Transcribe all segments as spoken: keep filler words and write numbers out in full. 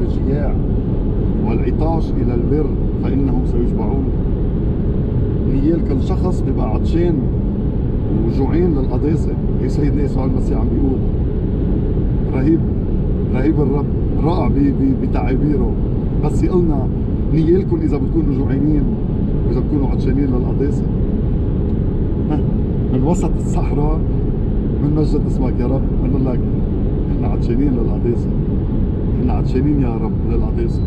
الجياع والعطاش إلى البر فإنهم سيشبعون. نيال كل شخص بيبقى عطشان وجوعين للقداسة. هي سيدنا يسوع المسيح عم بيقول رهيب رهيب الرب رائع بتعابيره، بس يقولنا نيالكم إذا بتكونوا جوعانين وإذا بتكونوا عطشانين للقداسة. من وسط الصحراء بنمجد اسمك يا رب، بنقول لك احنا عطشانين للقداسة، احنا عطشانين يا رب للقداسة،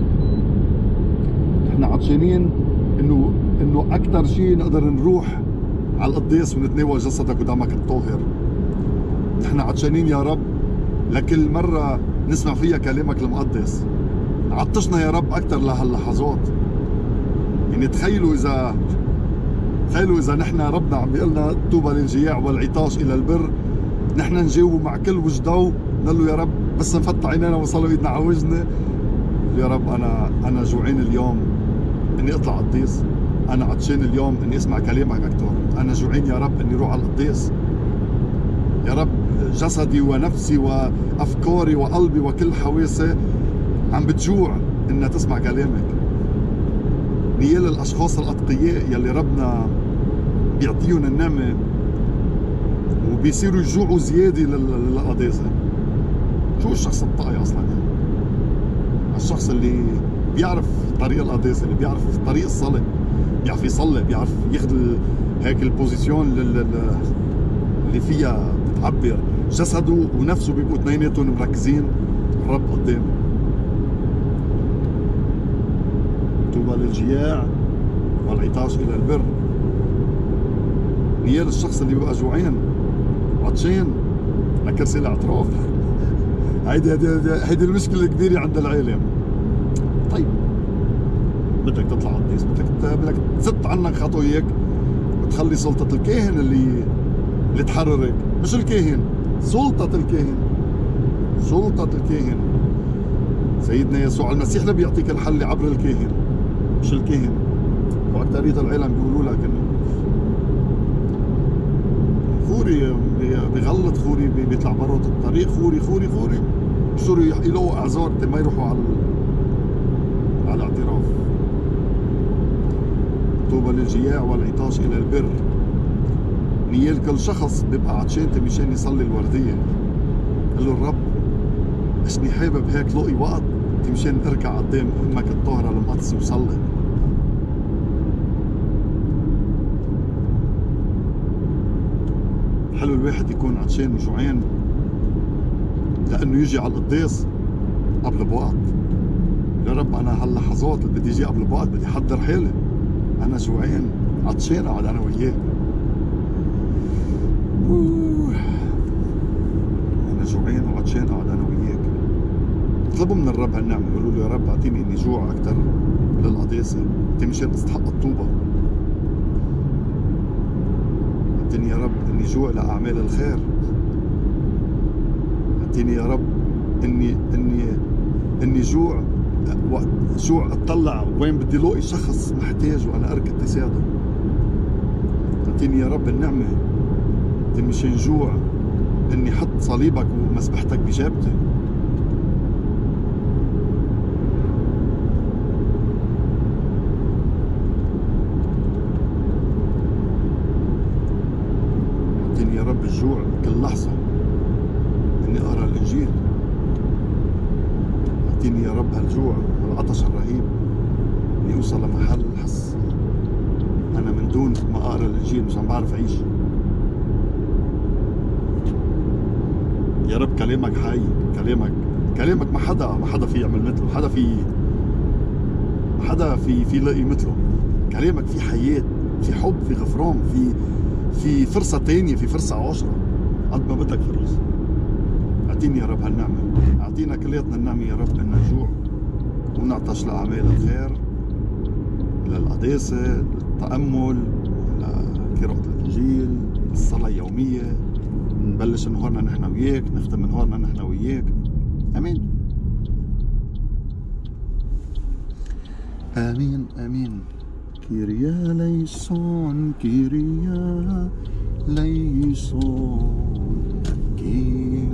احنا عطشانين انه انه اكثر شيء نقدر نروح على القداس ونتناول جسدك ودمك الطاهر. نحن عطشانين يا رب لكل مرة نسمع فيها كلامك المقدس. عطشنا يا رب أكثر لهاللحظات. يعني تخيلوا إذا تخيلوا إذا نحن ربنا عم بيقلنا طوبى للجياع والعطاش إلى البر، نحن نجاوب مع كل وجدو نقول له يا رب بس نفتح عينينا ونصلي ايدنا على وجهنا يا رب أنا أنا جوعان اليوم إني أطلع قديس، أنا عطشان اليوم إني أسمع كلامك أكثر، أنا جوعان يا رب إني أروح على القداس يا رب. جسدي ونفسي وأفكاري وقلبي وكل حواسي عم بتجوع إنها تسمع كلامك. نيال الأشخاص الأتقياء يلي ربنا بيعطيهم النعمة وبيصيروا يجوعوا زيادة للقداسة. شو الشخص التقي أصلا يعني؟ الشخص اللي بيعرف طريق القداسة، اللي بيعرف طريق الصلاة، بيعرف يصلي، بيعرف ياخذ هيك البوزيشن اللي فيها بتعبر جسده ونفسه بيبقوا اثنيناتهم مركزين الرب قدامه. طوبى للجياع والعطاش الى البر. نيال الشخص اللي بيبقى جوعان عطشان لكرسي الاعتراف. هيدي هيدي هيدي المشكله الكبيره عند العالم. طيب بدك تطلع قديس، بدك بدك تزت عنك خطاياك وتخلي سلطه الكاهن اللي اللي تحررك، مش الكاهن، سلطه الكاهن، سلطه الكاهن. سيدنا يسوع المسيح اللي بيعطيك الحل عبر الكاهن مش الكاهن. واكثريه العالم بيقولوا لك انه خوري بغلط، خوري بيطلع برات الطريق، خوري خوري خوري بصيروا يلاقوا اعذار ما يروحوا على على الاعتراف. طوبى للجياع والعطاش الى البر. نيال كل شخص بيبقى عطشان مشان يصلي الورديه. قال له الرب اشني حابب هيك لاقي وقت مشان اركع قدام امك الطاهره المقدسه وصلي. حلو الواحد يكون عطشان وجوعان لانه يجي على القداس قبل بوقت. يا رب انا هاللحظات اللي بدي اجي قبل بوقت بدي احضر حالي، انا جوعان عطشان اقعد انا وياك. انا جوعان وعطشان اقعد انا وياك. اطلبوا من الرب هالنعمه، قولوا له يا رب اعطيني اني جوع اكثر للقداسه، انت مشان تستحق الطوبه. اعطيني يا رب اني جوع لاعمال الخير. اعطيني يا رب اني اني اني جوع وقت جوع اطلع وين بدي لاقي شخص محتاج وانا اركض تساعده. اعطيني يا رب النعمه مشان جوع اني حط صليبك ومسبحتك بجابتي. اعطيني يا رب الجوع كل لحظه اني اقرا الانجيل. اعطيني يا رب هالجوع والعطش الرهيب اني اوصل لمحل حس انا من دون ما اقرا الانجيل مش عم بعرف اعيش. يا رب كلامك حي، كلامك كلامك ما حدا ما حدا في يعمل مثله، حدا في ما حدا في في لاقي مثله. كلامك في حياة، في حب، في غفران، في في فرصة تانية، في فرصة عشرة قد ما بدك فرص. اعطيني يا رب هالنعمة، اعطينا كلياتنا النعمة يا رب ان نجوع ونعطش لأعمال الخير، للقداسة، للتأمل، لقراءة الإنجيل، الصلاة اليومية. نبلش نهارنا نحن وياك، نختم نهارنا نحن وياك. امين امين امين. كيريا ليسون، كيريا ليسون، كيريا